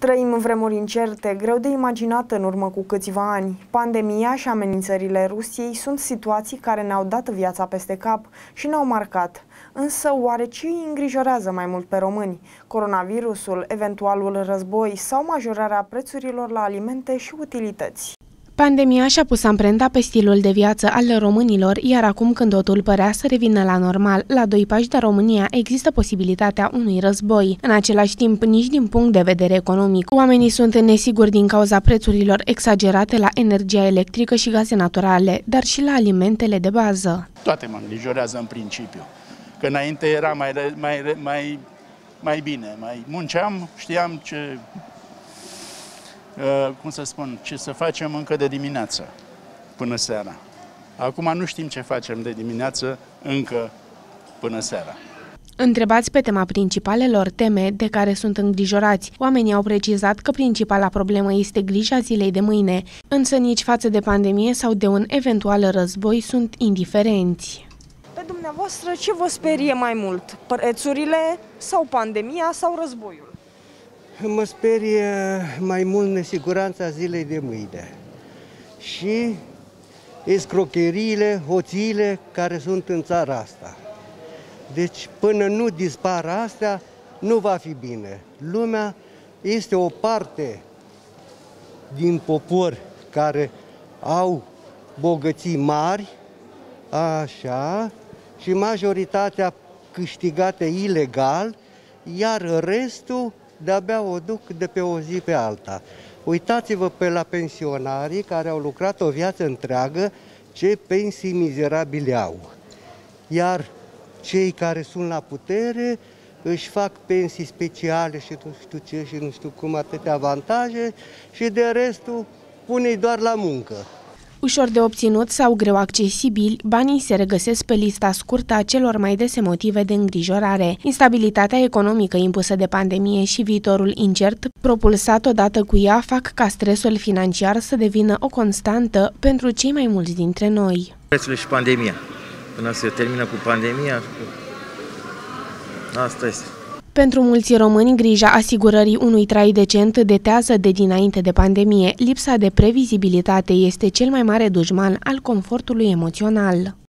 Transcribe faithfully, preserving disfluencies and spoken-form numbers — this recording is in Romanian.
Trăim vremuri incerte, greu de imaginat în urmă cu câțiva ani. Pandemia și amenințările Rusiei sunt situații care ne-au dat viața peste cap și ne-au marcat. Însă, oare ce îi îngrijorează mai mult pe români? Coronavirusul, eventualul război sau majorarea prețurilor la alimente și utilități? Pandemia și-a pus amprenta pe stilul de viață al românilor, iar acum când totul părea să revină la normal, la doi pași de România există posibilitatea unui război. În același timp, nici din punct de vedere economic, oamenii sunt nesiguri din cauza prețurilor exagerate la energia electrică și gaze naturale, dar și la alimentele de bază. Toate mă îngrijorează în principiu, că înainte era mai, mai, mai, mai bine, mai munceam, știam ce... Uh, cum să spun, ce să facem încă de dimineață până seara. Acum nu știm ce facem de dimineață încă până seara. Întrebați pe tema principalelor teme de care sunt îngrijorați, oamenii au precizat că principala problemă este grija zilei de mâine, însă nici față de pandemie sau de un eventual război sunt indiferenți. Pe dumneavoastră ce vă sperie mai mult? Prețurile sau pandemia sau războiul? Mă sperie mai mult nesiguranța zilei de mâine și escrocheriile, hoțiile care sunt în țara asta. Deci până nu dispar astea, nu va fi bine. Lumea este o parte din popor care au bogății mari, așa, și majoritatea câștigate ilegal, iar restul de-abia o duc de pe o zi pe alta. Uitați-vă pe la pensionarii care au lucrat o viață întreagă, ce pensii mizerabile au. Iar cei care sunt la putere își fac pensii speciale și nu știu ce și nu știu cum, atâtea avantaje și de restul pune-i doar la muncă. Ușor de obținut sau greu accesibili, banii se regăsesc pe lista scurtă a celor mai dese motive de îngrijorare. Instabilitatea economică impusă de pandemie și viitorul incert, propulsat odată cu ea, fac ca stresul financiar să devină o constantă pentru cei mai mulți dintre noi. Prețurile și pandemia. Până se termină cu pandemia, asta este. Pentru mulți români, grija asigurării unui trai decent detează de dinainte de pandemie. Lipsa de previzibilitate este cel mai mare dușman al confortului emoțional.